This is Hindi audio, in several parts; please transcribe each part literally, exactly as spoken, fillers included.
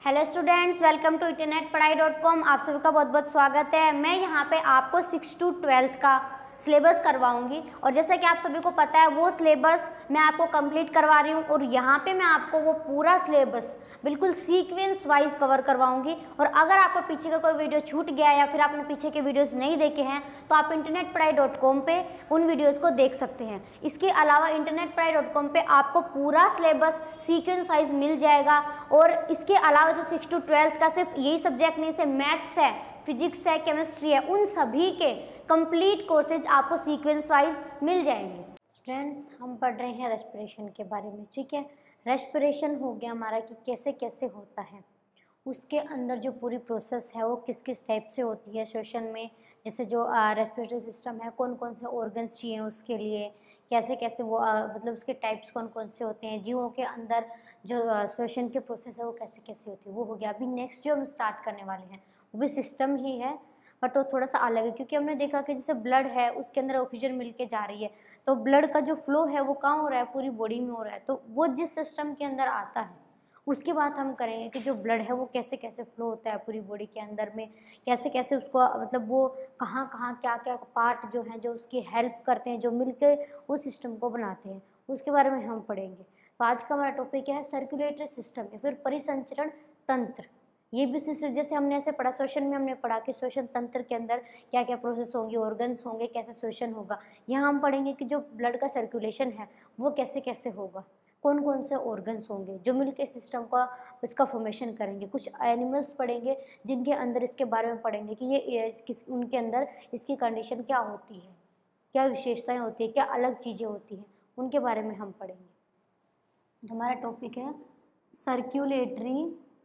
Hello students, welcome to internet Padhai dot com. आप सभी का बहुत बहुत स्वागत है। मैं यहाँ पे आपको सिक्स टू ट्वेल्थ का सिलेबस करवाऊंगी और जैसा कि आप सभी को पता है वो सिलेबस मैं आपको कंप्लीट करवा रही हूँ और यहाँ पे मैं आपको वो पूरा सिलेबस बिल्कुल सीक्वेंस वाइज कवर करवाऊंगी। और अगर आपको पीछे का कोई वीडियो छूट गया या फिर आपने पीछे के वीडियोस नहीं देखे हैं तो आप इंटरनेट पढ़ाई डॉट कॉम पे उन वीडियोस को देख सकते हैं। इसके अलावा इंटरनेट पढ़ाई डॉट कॉम पे आपको पूरा सिलेबस सीक्वेंस वाइज मिल जाएगा। और इसके अलावा से सिक्स टू ट्वेल्थ का सिर्फ यही सब्जेक्ट नहीं से मैथ्स है, फिजिक्स है, केमिस्ट्री है, उन सभी के कंप्लीट कोर्सेज आपको सीक्वेंस वाइज मिल जाएंगे। स्टूडेंट्स, हम पढ़ रहे हैं रेस्पिरेशन के बारे में। ठीक है, रेस्पिरेशन हो गया हमारा कि कैसे कैसे होता है, उसके अंदर जो पूरी प्रोसेस है वो किस किस टाइप से होती है श्वसन में, जैसे जो रेस्पिरेटरी सिस्टम है, कौन कौन से ऑर्गन्स चाहिए उसके लिए, कैसे कैसे वो आ, मतलब उसके टाइप्स कौन कौन से होते हैं, जीवों के अंदर जो श्वसन के प्रोसेस है वो कैसे कैसे होती है, वो हो गया। अभी नेक्स्ट जो हम स्टार्ट करने वाले हैं वो भी सिस्टम ही है बट वो थोड़ा सा अलग है, क्योंकि हमने देखा कि जैसे ब्लड है उसके अंदर ऑक्सीजन मिलके जा रही है, तो ब्लड का जो फ्लो है वो कहाँ हो रहा है, पूरी बॉडी में हो रहा है। तो वो जिस सिस्टम के अंदर आता है उसके बाद हम करेंगे कि जो ब्लड है वो कैसे कैसे फ्लो होता है पूरी बॉडी के अंदर में, कैसे कैसे उसको मतलब वो कहाँ कहाँ क्या क्या पार्ट जो हैं जो उसकी हेल्प करते हैं, जो मिलकर उस सिस्टम को बनाते हैं, उसके बारे में हम पढ़ेंगे। तो आज का हमारा टॉपिक क्या है, सर्कुलेटरी सिस्टम या फिर परिसंचरण तंत्र। ये भी सिस्टम जैसे हमने ऐसे पढ़ा, श्वसन में हमने पढ़ा कि श्वसन तंत्र के अंदर क्या क्या प्रोसेस होंगे, ऑर्गन्स होंगे, कैसे श्वसन होगा। यहाँ हम पढ़ेंगे कि जो ब्लड का सर्कुलेशन है वो कैसे कैसे होगा, कौन कौन से ऑर्गन्स होंगे जो मिलकर सिस्टम का इसका फॉर्मेशन करेंगे। कुछ एनिमल्स पढ़ेंगे जिनके अंदर इसके बारे में पढ़ेंगे कि ये किस उनके अंदर इसकी कंडीशन क्या होती है, क्या विशेषताएं होती है, क्या अलग चीज़ें होती हैं, उनके बारे में हम पढ़ेंगे। हमारा टॉपिक है सर्कुलेटरी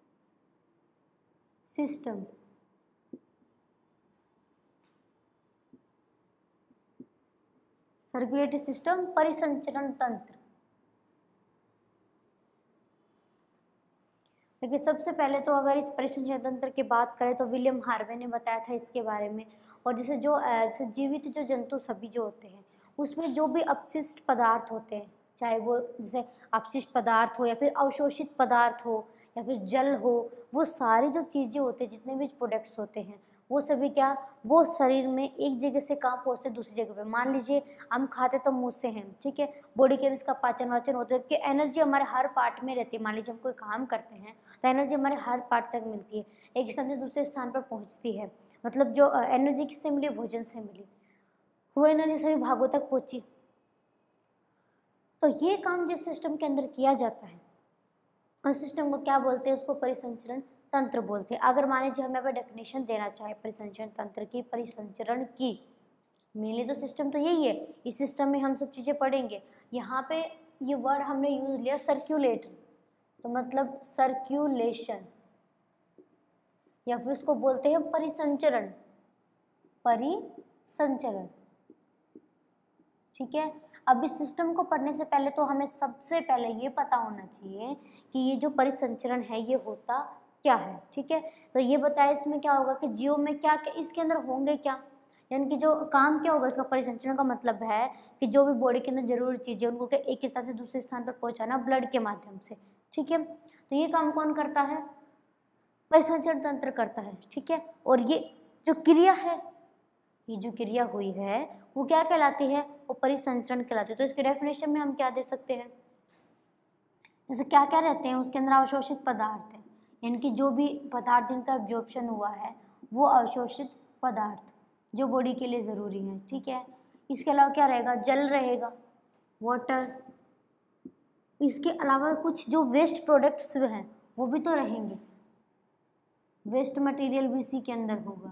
सिस्टम। सर्कुलेटरी सिस्टम, परिसंचरण तंत्र। देखिए, सबसे पहले तो अगर इस परिसंचरण तंत्र की बात करें तो विलियम हार्वे ने बताया था इसके बारे में। और जैसे जो जैसे जीवित जो जंतु सभी जो होते हैं उसमें जो भी अपशिष्ट पदार्थ होते हैं, चाहे वो जैसे अपशिष्ट पदार्थ हो या फिर अवशोषित पदार्थ हो या फिर जल हो, वो सारी जो चीज़ें होते हैं, जितने भी प्रोडक्ट्स होते हैं वो सभी क्या वो शरीर में एक जगह से कहाँ पहुँचते दूसरी जगह पे। मान लीजिए हम खाते तो मुंह से हैं, ठीक है, बॉडी के अंदर इसका पाचन वाचन होता है कि एनर्जी हमारे हर पार्ट में रहती है। मान लीजिए हम कोई काम करते हैं तो एनर्जी हमारे हर पार्ट तक मिलती है, एक स्थान से दूसरे स्थान पर पहुँचती है। मतलब जो एनर्जी किससे मिली, भोजन से मिली, वो एनर्जी सभी भागों तक पहुँची। तो ये काम जिस सिस्टम के अंदर किया जाता है उस सिस्टम को क्या बोलते हैं, उसको परिसंचरण तंत्र बोलते हैं। अगर मान लीजिए हमें डेफिनेशन देना चाहे परिसंचरण तंत्र की, परिसंचरण की, मेनली तो सिस्टम तो यही है, इस सिस्टम में हम सब चीज़ें पढ़ेंगे। यहाँ पे ये वर्ड हमने यूज लिया सर्क्यूलेटरी, तो मतलब सर्क्यूलेशन, या फिर उसको बोलते हैं परिसंचरण, परिसंचरण। ठीक है, अब इस सिस्टम को पढ़ने से पहले तो हमें सबसे पहले ये पता होना चाहिए कि ये जो परिसंचरण है ये होता क्या है। ठीक है, तो ये बताया इसमें क्या होगा कि जीव में क्या क्या इसके अंदर होंगे, क्या यानी कि जो काम क्या होगा इसका। परिसंचरण का मतलब है कि जो भी बॉडी के अंदर जरूरी चीज़ें उनको क्या एक स्थान से दूसरे स्थान पर पहुंचाना ब्लड के माध्यम से। ठीक है, तो ये काम कौन करता है, परिसंचरण तंत्र करता है। ठीक है, और ये जो क्रिया है, ये जो क्रिया हुई है वो क्या कहलाती है, वो परिसंचरण कहलाती है। तो इसके डेफिनेशन में हम क्या दे सकते हैं, जैसे क्या क्या रहते हैं उसके अंदर, अवशोषित पदार्थ है, यानी कि जो भी पदार्थ जिनका एब्जॉर्प्शन हुआ है वो अवशोषित पदार्थ जो बॉडी के लिए ज़रूरी है। ठीक है, इसके अलावा क्या रहेगा, जल रहेगा, वाटर। इसके अलावा कुछ जो वेस्ट प्रोडक्ट्स हैं वो भी तो रहेंगे, वेस्ट मटेरियल भी इसी के अंदर होगा।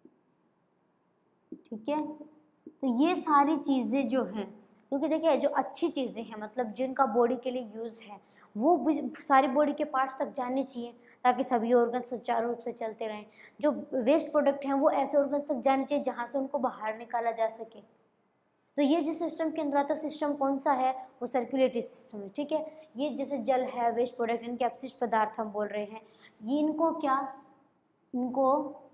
ठीक है, तो ये सारी चीज़ें जो हैं, क्योंकि देखिए जो अच्छी चीज़ें हैं मतलब जिनका बॉडी के लिए यूज़ है वो सारी बॉडी के पार्ट्स तक जाने चाहिए ताकि सभी ऑर्गन सुचारू रूप से चलते रहें। जो वेस्ट प्रोडक्ट हैं वो ऐसे ऑर्गन्स तक जाने चाहिए जहाँ से उनको बाहर निकाला जा सके। तो ये जिस सिस्टम के अंदर आता है सिस्टम कौन सा है, वो सर्कुलेटरी सिस्टम है। ठीक है, ये जैसे जल है, वेस्ट प्रोडक्ट, इनके अपशिष्ट पदार्थ हम बोल रहे हैं, ये इनको क्या इनको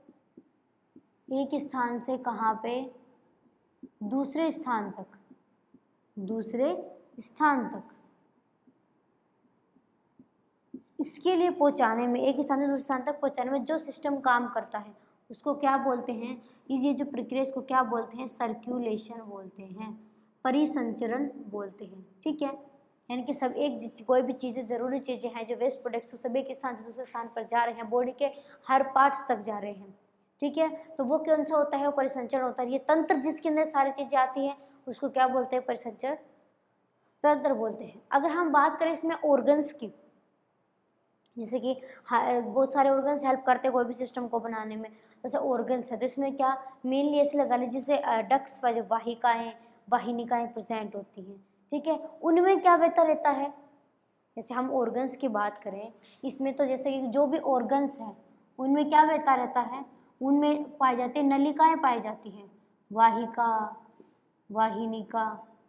एक स्थान से कहाँ पे दूसरे स्थान तक दूसरे स्थान तक इसके लिए पहुंचाने में, एक स्थान से दूसरे स्थान तक पहुंचाने में जो सिस्टम काम करता है उसको क्या बोलते हैं, ये जो प्रक्रिया इसको क्या बोलते हैं, सर्कुलेशन बोलते हैं, परिसंचरण बोलते हैं। ठीक है, यानी कि सब एक कोई भी चीज़ें, ज़रूरी चीज़ें हैं जो वेस्ट प्रोडक्ट्स सब एक स्थान से दूसरे स्थान पर जा रहे हैं, बॉडी के हर पार्ट्स तक जा रहे हैं। ठीक है, तो वो कौन सा होता है, वो परिसंचरण होता है। ये तंत्र जिसके अंदर सारी चीज़ें आती हैं उसको क्या बोलते हैं, परिसंचरण तंत्र बोलते हैं। अगर हम बात करें इसमें ऑर्गन्स की, जैसे कि बहुत सारे ऑर्गन्स हेल्प करते हैं कोई भी सिस्टम को बनाने में, जैसे ऑर्गन्स है तो इसमें क्या मेनली ऐसे लगा लीजिए जैसे डक्ट्स जो वाहिकाएँ वाहिनिकाएँ प्रेजेंट होती हैं। ठीक है, उनमें क्या बेहतर रहता है, जैसे हम ऑर्गन्स की बात करें इसमें तो जैसे कि जो भी ऑर्गन्स हैं उनमें क्या बेहतर रहता है, उनमें पाई जाती है नलिकाएँ पाई जाती हैं, वाहिका वाहिनिका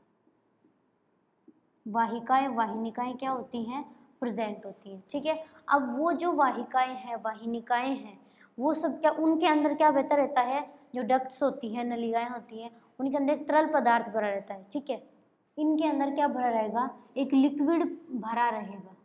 वाहिकाएँ वाहिनिकाएँ क्या होती हैं, प्रेजेंट होती हैं। ठीक है, अब वो जो वाहिकाएँ हैं वाहिनिकाएँ हैं वो सब क्या, उनके अंदर क्या बेहतर रहता है, जो डक्ट्स होती हैं नलिकाएँ होती हैं उनके अंदर एक तरल पदार्थ भरा रहता है। ठीक है, इनके अंदर क्या भरा रहेगा, एक लिक्विड भरा रहेगा।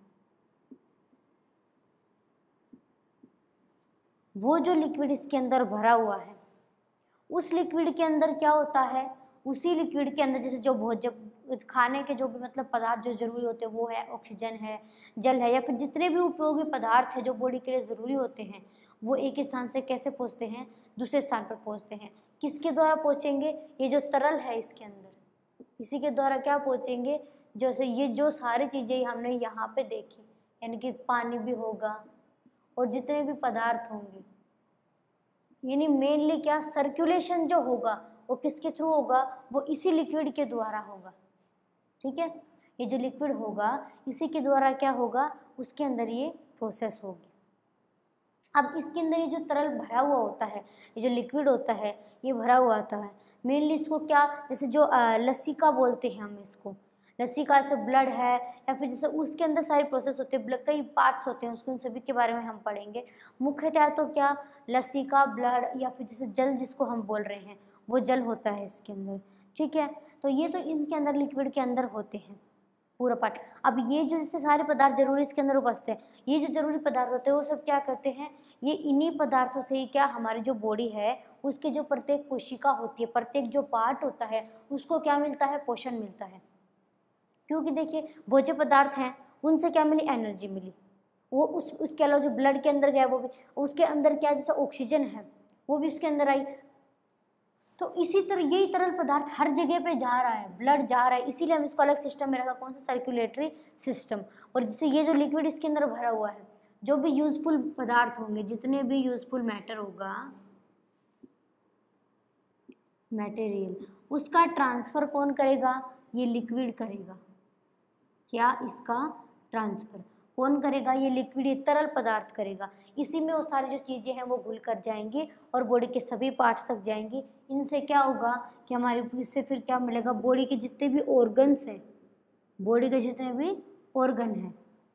वो जो लिक्विड इसके अंदर भरा हुआ है उस लिक्विड के अंदर क्या होता है, उसी लिक्विड के अंदर जैसे जो भोजन खाने के जो भी मतलब पदार्थ जो जरूरी होते हैं वो है ऑक्सीजन है, जल है, या फिर जितने भी उपयोगी पदार्थ है जो बॉडी के लिए ज़रूरी होते हैं वो एक स्थान से कैसे पहुंचते हैं, दूसरे स्थान पर पहुंचते हैं। किसके द्वारा पहुंचेंगे, ये जो तरल है इसके अंदर, इसी के द्वारा क्या पहुंचेंगे, जैसे ये जो सारी चीज़ें हमने यहाँ पे देखी, यानी कि पानी भी होगा और जितने भी पदार्थ होंगे, यानी मेनली क्या सर्कुलेशन जो होगा वो किसके थ्रू होगा, वो इसी लिक्विड के द्वारा होगा। ठीक है, ये जो लिक्विड होगा इसी के द्वारा क्या होगा, उसके अंदर ये प्रोसेस होगी। अब इसके अंदर ये जो तरल भरा हुआ होता है, ये जो लिक्विड होता है ये भरा हुआ आता है, मेनली इसको क्या, जैसे जो लसिका बोलते हैं हम इसको, लसिका से ब्लड है या फिर जैसे उसके अंदर सारी प्रोसेस होते हैं, ब्लड कई पार्ट्स होते हैं उसके, उन सभी के बारे में हम पढ़ेंगे। मुख्यतः तो क्या लसिका, ब्लड या फिर जैसे जल जिसको हम बोल रहे हैं वो जल होता है इसके अंदर। ठीक है, तो ये तो इनके अंदर लिक्विड के अंदर होते हैं पूरा पार्ट। अब ये जो जैसे सारे पदार्थ जरूरी इसके अंदर उपस्थित हैं, ये जो जरूरी पदार्थ होते हैं वो सब क्या करते हैं, ये इन्हीं पदार्थों से ही क्या हमारी जो बॉडी है उसके जो प्रत्येक कोशिका होती है, प्रत्येक जो पार्ट होता है उसको क्या मिलता है, पोषण मिलता है। क्योंकि देखिए भोज्य पदार्थ हैं उनसे क्या मिली, एनर्जी मिली, वो उस उसके अलावा जो ब्लड के अंदर गया वो भी, उसके अंदर क्या जैसे ऑक्सीजन है वो भी उसके अंदर आई। तो इसी तरह यही तरल पदार्थ हर जगह पे जा रहा है, ब्लड जा रहा है, इसीलिए हम इसको अलग सिस्टम में रखा, कौन सा, सर्कुलेटरी सिस्टम। और जैसे ये जो लिक्विड इसके अंदर भरा हुआ है, जो भी यूजफुल पदार्थ होंगे, जितने भी यूजफुल मैटर होगा, मटेरियल, उसका ट्रांसफर कौन करेगा, ये लिक्विड करेगा। क्या, इसका ट्रांसफर कौन करेगा, ये लिक्विड, ये तरल पदार्थ करेगा। इसी में वो सारी जो चीज़ें हैं वो घुल कर जाएंगी और बॉडी के सभी पार्ट्स तक जाएंगी। इनसे क्या होगा कि हमारे इससे फिर क्या मिलेगा, बॉडी के जितने भी ऑर्गन्स हैं, बॉडी के जितने भी ऑर्गन हैं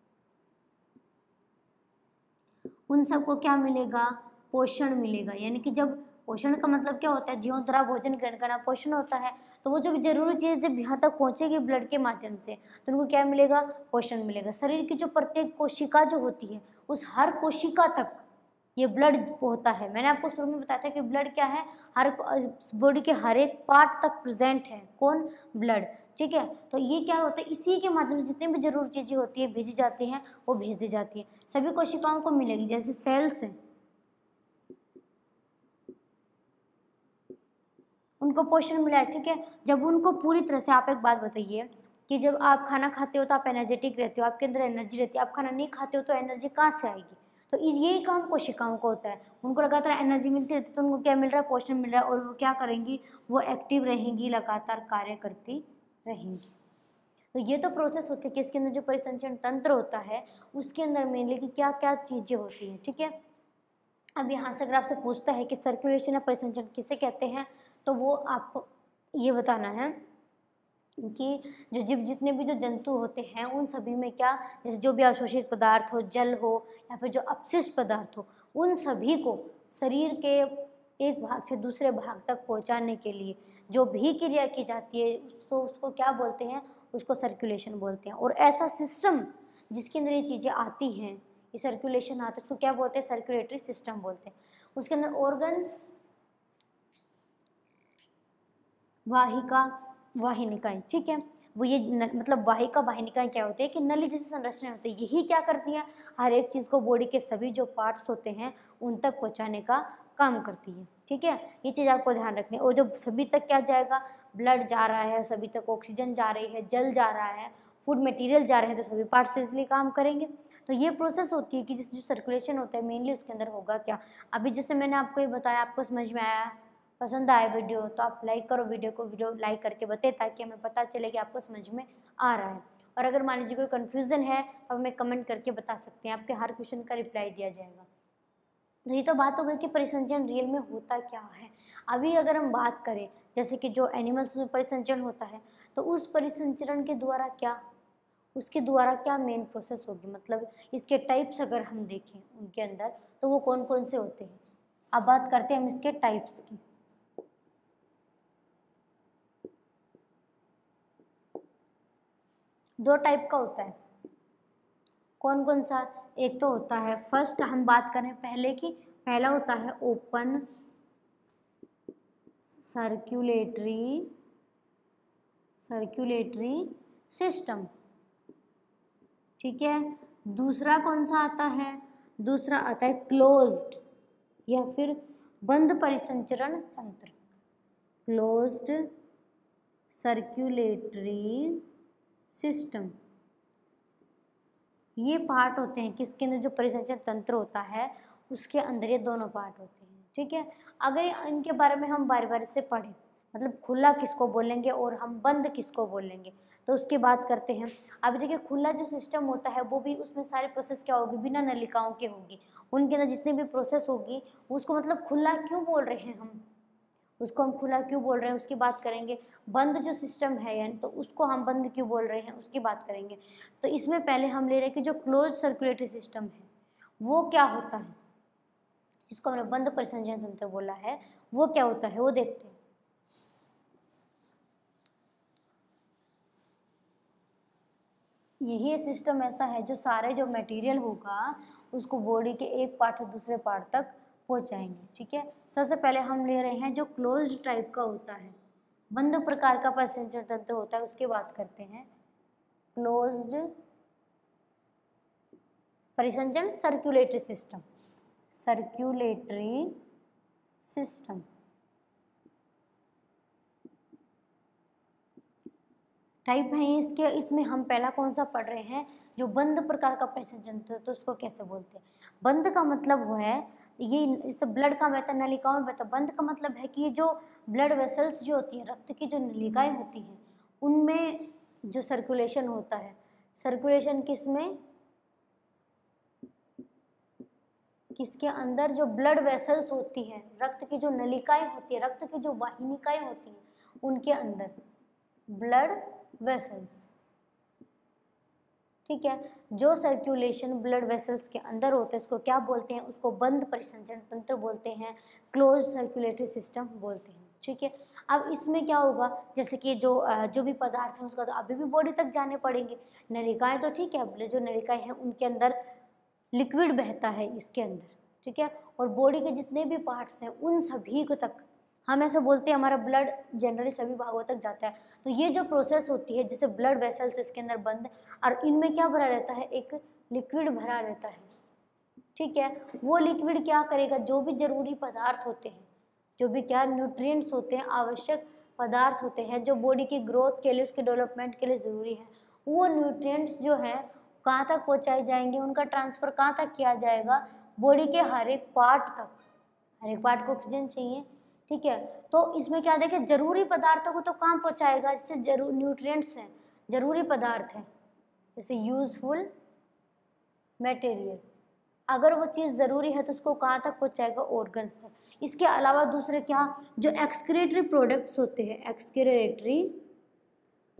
उन सबको क्या मिलेगा, पोषण मिलेगा। यानी कि जब पोषण का मतलब क्या होता है, ज्यों तरह भोजन ग्रहण करना पोषण होता है, तो वो जो भी जरूरी चीज़ जब यहाँ तक पहुँचेगी ब्लड के माध्यम से तो उनको क्या मिलेगा, पोषण मिलेगा। शरीर की जो प्रत्येक कोशिका जो होती है उस हर कोशिका तक ये ब्लड होता है। मैंने आपको शुरू में बताया था कि ब्लड क्या है, हर बॉडी के हर एक पार्ट तक प्रेजेंट है, कौन, ब्लड। ठीक है, तो ये क्या होता है, इसी के माध्यम से जितनी भी जरूरी चीज़ें होती है भेजी जाती हैं, वो भेज दी जाती हैं, सभी कोशिकाओं को मिलेगी। जैसे सेल्स हैं उनको पोषण मिला है। ठीक है, जब उनको पूरी तरह से, आप एक बात बताइए कि जब आप खाना खाते हो तो आप एनर्जेटिक रहते हो, आपके अंदर एनर्जी रहती है, आप खाना नहीं खाते हो तो एनर्जी कहाँ से आएगी, तो यही काम कोशिकाओं को होता है, उनको लगातार एनर्जी मिलती रहती है तो उनको क्या मिल रहा है, पोषण मिल रहा है, और वो क्या करेंगी, वो एक्टिव रहेंगी, लगातार कार्य करती रहेंगी। तो ये तो प्रोसेस होती है कि इसके अंदर जो परिसंचरण तंत्र होता है उसके अंदर मेनली कि क्या क्या चीज़ें होती हैं। ठीक है, अब यहाँ से अगर आपसे पूछता है कि सर्कुलेशन या परिसंचरण किसे कहते हैं, तो वो आपको ये बताना है कि जो जीव जितने भी जो जंतु होते हैं उन सभी में क्या, जैसे जो भी अवशोषित पदार्थ हो, जल हो या फिर जो अपशिष्ट पदार्थ हो, उन सभी को शरीर के एक भाग से दूसरे भाग तक पहुंचाने के लिए जो भी क्रिया की जाती है उसको उसको क्या बोलते हैं, उसको सर्कुलेशन बोलते हैं। और ऐसा सिस्टम जिसके अंदर ये चीज़ें आती हैं, ये सर्कुलेशन आता है, उसको क्या बोलते हैं? सर्कुलेटरी सिस्टम बोलते हैं। उसके अंदर ऑर्गन्स, वाहिका, वाहिनिकाएं, ठीक है, वो ये न, मतलब वाहिका वाहिनिकाएं क्या होती है कि नली जैसी संरचना होती है। यही क्या करती है? हर एक चीज़ को बॉडी के सभी जो पार्ट्स होते हैं उन तक पहुंचाने का काम करती है, ठीक है। ये चीज़ आपको ध्यान रखनी है। और जो सभी तक क्या जाएगा? ब्लड जा रहा है, सभी तक ऑक्सीजन जा रही है, जल जा रहा है, फूड मटेरियल जा रहे हैं, तो सभी पार्ट्स इसलिए काम करेंगे। तो ये प्रोसेस होती है कि जिस जो सर्कुलेशन होता है मेनली उसके अंदर होगा क्या। अभी जैसे मैंने आपको ये बताया, आपको समझ में आया? पसंद आए वीडियो तो आप लाइक करो वीडियो को, वीडियो लाइक करके बताए ताकि हमें पता चले कि आपको समझ में आ रहा है। और अगर मान लीजिए कोई कन्फ्यूज़न है तो हमें कमेंट करके बता सकते हैं, आपके हर क्वेश्चन का रिप्लाई दिया जाएगा। तो ये तो बात हो गई कि परिसंचरण रियल में होता क्या है। अभी अगर हम बात करें जैसे कि जो एनिमल्स में परिसंचरण होता है, तो उस परिसंचरण के द्वारा क्या, उसके द्वारा क्या मेन प्रोसेस होगी, मतलब इसके टाइप्स अगर हम देखें उनके अंदर तो वो कौन कौन से होते हैं। अब बात करते हैं हम इसके टाइप्स की। दो टाइप का होता है। कौन कौन सा? एक तो होता है, फर्स्ट हम बात करें पहले की, पहला होता है ओपन सर्कुलेटरी सर्कुलेटरी सिस्टम, ठीक है। दूसरा कौन सा आता है? दूसरा आता है क्लोज्ड या फिर बंद परिसंचरण तंत्र, क्लोज्ड सर्कुलेटरी सिस्टम। ये पार्ट होते हैं किसके अंदर? जो परिसंचरण तंत्र होता है उसके अंदर ये दोनों पार्ट होते हैं, ठीक है। अगर इनके बारे में हम बारी बारी से पढ़ें, मतलब खुला किसको बोलेंगे और हम बंद किसको बोलेंगे, तो उसकी बात करते हैं। अभी देखिए खुला जो सिस्टम होता है वो भी, उसमें सारी प्रोसेस क्या होगी? बिना नलिकाओं के होगी। उनके अंदर जितनी भी प्रोसेस होगी उसको मतलब खुला क्यों बोल रहे हैं हम, उसको हम खुला क्यों बोल रहे हैं उसकी बात करेंगे। बंद जो सिस्टम है यानी तो उसको हम बंद क्यों बोल रहे हैं उसकी बात करेंगे। तो इसमें पहले हम ले रहे हैं कि जो क्लोज सर्कुलेटरी सिस्टम है वो क्या होता है, जिसको हमने बंद परिसंचरण तंत्र बोला है, वो क्या होता है वो देखते हैं। यही सिस्टम ऐसा है जो सारे जो मटेरियल होगा उसको बॉडी के एक पार्ट से दूसरे पार्ट तक पहुंचाएंगे, ठीक है। सबसे पहले हम ले रहे हैं जो क्लोज्ड टाइप का होता है, बंद प्रकार का परिसंचरण तंत्र होता है, उसकी बात करते हैं। क्लोज्ड परिसंचरण circulatory system, circulatory system. Type है इसके, इसमें हम पहला कौन सा पढ़ रहे हैं? जो बंद प्रकार का परिसंचरण तंत्र, तो उसको कैसे बोलते हैं? बंद का मतलब वो है, ये इस ब्लड का बहता नलिकाओं में बहता। बंद का मतलब है कि ये जो ब्लड वेसल्स जो होती हैं, रक्त की जो नलिकाएं होती हैं, उनमें जो सर्कुलेशन होता है, सर्कुलेशन किसमें? किसके अंदर? जो ब्लड वेसल्स होती हैं, रक्त की जो नलिकाएं होती है, रक्त की जो वाहिनिकाएं होती हैं, उनके अंदर ब्लड वेसल्स, ठीक है। जो सर्कुलेशन ब्लड वेसल्स के अंदर होते हैं उसको क्या बोलते हैं? उसको बंद परिसंचरण तंत्र बोलते हैं, क्लोज सर्कुलेटरी सिस्टम बोलते हैं, ठीक है। अब इसमें क्या होगा, जैसे कि जो जो भी पदार्थ है उसका तो अभी भी बॉडी तक जाने पड़ेंगे। नलिकाएं तो ठीक है, जो नलिकाएं हैं उनके अंदर लिक्विड बहता है इसके अंदर, ठीक है। और बॉडी के जितने भी पार्ट्स हैं उन सभी को तक, हम ऐसे बोलते हैं हमारा ब्लड जनरली सभी भागों तक जाता है। तो ये जो प्रोसेस होती है जैसे ब्लड वेसल्स इसके अंदर बंद, और इनमें क्या भरा रहता है? एक लिक्विड भरा रहता है, ठीक है। वो लिक्विड क्या करेगा? जो भी जरूरी पदार्थ होते हैं, जो भी क्या न्यूट्रिएंट्स होते हैं, आवश्यक पदार्थ होते हैं जो बॉडी की ग्रोथ के लिए, उसके डेवलपमेंट के लिए ज़रूरी है, वो न्यूट्रिएंट्स जो है कहाँ तक पहुँचाए जाएंगे? उनका ट्रांसफ़र कहाँ तक किया जाएगा? बॉडी के हर एक पार्ट तक। हर एक पार्ट को ऑक्सीजन चाहिए, ठीक है। तो इसमें क्या देखिए, जरूरी पदार्थों को तो कहाँ पहुँचाएगा? जैसे जरूर न्यूट्रिएंट्स हैं, जरूरी पदार्थ हैं, जैसे यूजफुल मटेरियल, अगर वो चीज़ ज़रूरी है तो उसको कहाँ तक पहुँचाएगा? ऑर्गन्स तक। इसके अलावा दूसरे क्या, जो एक्सक्रीटरी प्रोडक्ट्स होते हैं, एक्सक्रीटरी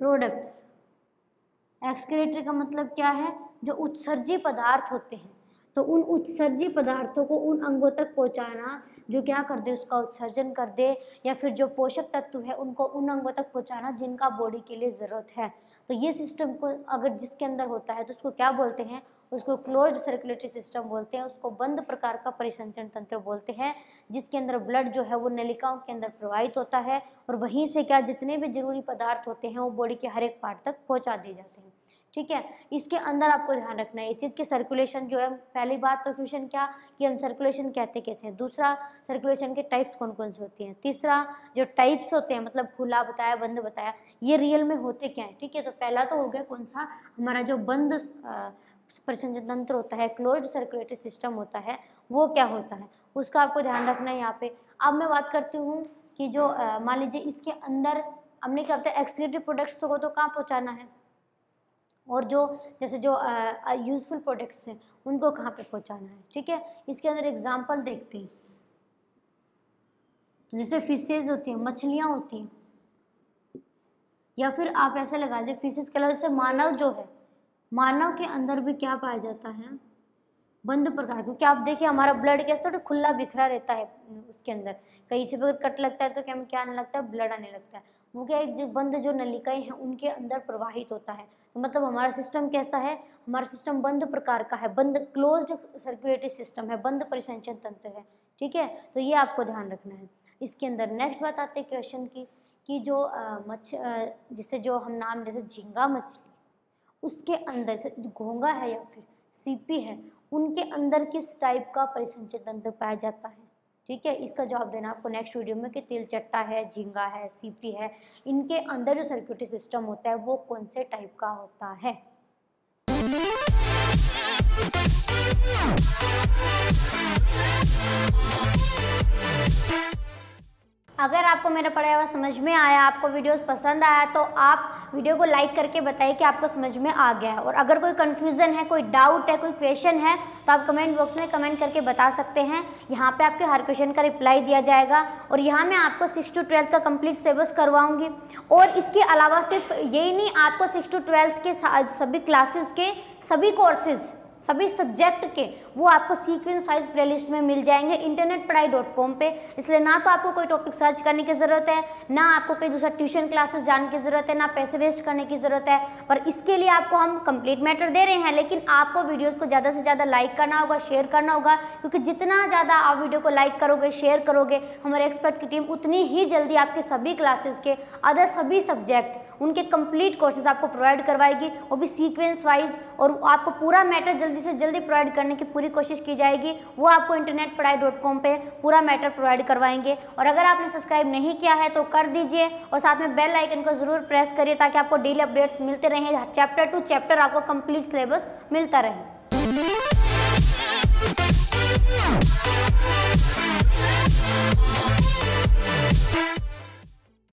प्रोडक्ट्स, एक्सक्रीटरी का मतलब क्या है? जो उत्सर्जी पदार्थ होते हैं, तो उन उत्सर्जी पदार्थों को उन अंगों तक पहुंचाना जो क्या कर दे, उसका उत्सर्जन कर दे, या फिर जो पोषक तत्व है उनको उन अंगों तक पहुंचाना जिनका बॉडी के लिए ज़रूरत है। तो ये सिस्टम को अगर जिसके अंदर होता है तो उसको क्या बोलते हैं, उसको क्लोज्ड सर्कुलेटरी सिस्टम बोलते हैं, उसको बंद प्रकार का परिसंचरण तंत्र बोलते हैं, जिसके अंदर ब्लड जो है वो नलिकाओं के अंदर प्रवाहित होता है और वहीं से क्या जितने भी जरूरी पदार्थ होते हैं वो बॉडी के हर एक पार्ट तक पहुंचा दिए जाते हैं। ठीक है, इसके अंदर आपको ध्यान रखना है ये चीज़ कि सर्कुलेशन जो है, पहली बात तो क्वेश्चन क्या कि हम सर्कुलेशन कहते कैसे हैं, दूसरा सर्कुलेशन के टाइप्स कौन कौन से होती हैं, तीसरा जो टाइप्स होते हैं मतलब खुला बताया बंद बताया ये रियल में होते क्या हैं। ठीक है, तो पहला तो हो गया कौन सा, हमारा जो बंद परिसंचरण तंत्र होता है, क्लोज्ड सर्कुलेटरी सिस्टम होता है, वो क्या होता है उसका आपको ध्यान रखना है यहाँ पे। अब मैं बात करती हूँ कि जो मान लीजिए इसके अंदर हमने क्या होता है एक्सक्रीटरी प्रोडक्ट्स को तो कहाँ पहुँचाना है, और जो जैसे जो यूज़फुल प्रोडक्ट्स हैं उनको कहाँ पे पहुँचाना है। ठीक है, इसके अंदर एग्जांपल देखते हैं, तो जैसे फिशेज होती हैं, मछलियाँ होती हैं, या फिर आप ऐसे लगा लीजिए फिशेज के अलावा जैसे मानव जो है, मानव के अंदर भी क्या पाया जाता है, बंद प्रकार, क्योंकि आप देखिए हमारा ब्लड कैसे थोड़ा खुला बिखरा रहता है उसके अंदर, कहीं से भी अगर कट लगता है तो क्या क्या आने लगता है, ब्लड आने लगता है, वो क्या एक बंद जो नलिकाएं हैं उनके अंदर प्रवाहित होता है। तो मतलब हमारा सिस्टम कैसा है, हमारा सिस्टम बंद प्रकार का है, बंद क्लोज्ड सर्कुलेटरी सिस्टम है, बंद परिसंचरण तंत्र है। ठीक है, तो ये आपको ध्यान रखना है। इसके अंदर नेक्स्ट बात आते हैं क्वेश्चन की कि जो मछ जिसे जो हम नाम जैसे झींगा मछली, उसके अंदर से घोंगा है या फिर सीपी है, उनके अंदर किस टाइप का परिसंचरण तंत्र पाया जाता है। ठीक है, इसका जवाब देना आपको नेक्स्ट वीडियो में कि तिलचट्टा है, झींगा है, सीपी है, इनके अंदर जो सर्कुलेटरी सिस्टम होता है वो कौन से टाइप का होता है। अगर आपको मेरा पढ़ाया हुआ समझ में आया, आपको वीडियोस पसंद आया, तो आप वीडियो को लाइक करके बताइए कि आपको समझ में आ गया है। और अगर कोई कन्फ्यूज़न है, कोई डाउट है, कोई क्वेश्चन है, तो आप कमेंट बॉक्स में कमेंट करके बता सकते हैं। यहाँ पे आपके हर क्वेश्चन का रिप्लाई दिया जाएगा। और यहाँ मैं आपको सिक्स टू ट्वेल्थ का कंप्लीट सिलेबस करवाऊँगी। और इसके अलावा सिर्फ यही नहीं, आपको सिक्स टू ट्वेल्थ के सभी क्लासेस के सभी कोर्सेज, सभी सब्जेक्ट के वो आपको सीक्वेंस वाइज प्लेलिस्ट में मिल जाएंगे इंटरनेट पढ़ाई डॉट कॉम पे। इसलिए ना तो आपको कोई टॉपिक सर्च करने की ज़रूरत है, ना आपको कोई दूसरा ट्यूशन क्लासेस जाने की ज़रूरत है, ना पैसे वेस्ट करने की ज़रूरत है। पर इसके लिए आपको हम कंप्लीट मैटर दे रहे हैं, लेकिन आपको वीडियोज़ को ज़्यादा से ज़्यादा लाइक करना होगा, शेयर करना होगा, क्योंकि जितना ज़्यादा आप वीडियो को लाइक करोगे, शेयर करोगे, हमारे एक्सपर्ट की टीम उतनी ही जल्दी आपके सभी क्लासेस के अदर सभी सब्जेक्ट उनके कंप्लीट कोर्सेज आपको प्रोवाइड करवाएगी, वो भी सीक्वेंस वाइज। और आपको पूरा मैटर जल्दी से जल्दी प्रोवाइड करने की पूरी कोशिश की जाएगी। वो आपको इंटरनेट पढ़ाई डॉट कॉम पे पूरा मैटर प्रोवाइड करवाएंगे। और अगर आपने सब्सक्राइब नहीं किया है तो कर दीजिए, और साथ में बेल आइकन को जरूर प्रेस करिए ताकि आपको डेली अपडेट्स मिलते रहें, चैप्टर टू चैप्टर आपको कंप्लीट सिलेबस मिलता रहे।